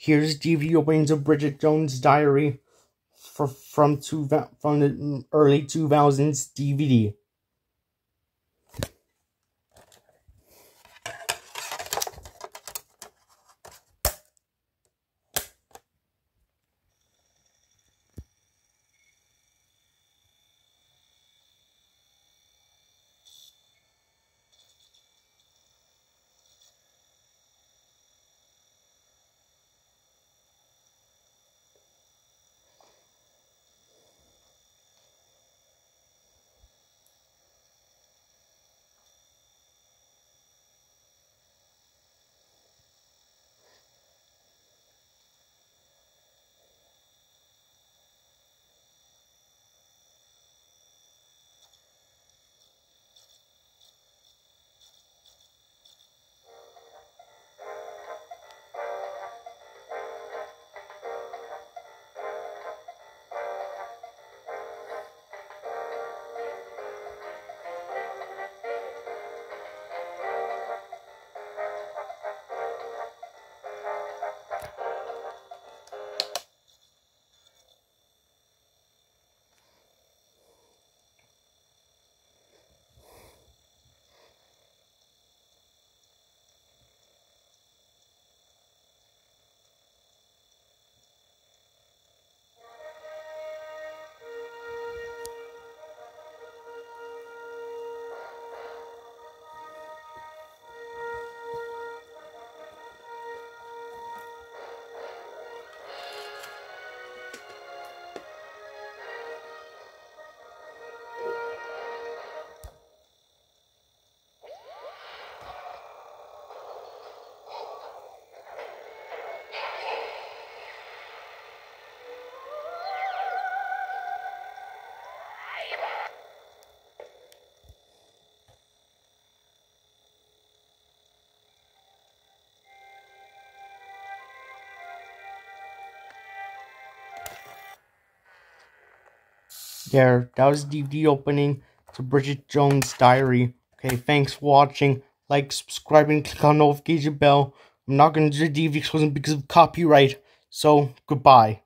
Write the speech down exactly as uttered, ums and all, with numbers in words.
here's D V D openings of Bridget Jones' Diary for, from, two, from the early two thousands D V D. There, that was the D V D opening to Bridget Jones' Diary. Okay, thanks for watching. Like, subscribe, and click on the notification bell. I'm not going to do the D V D exclusive because of copyright. So, goodbye.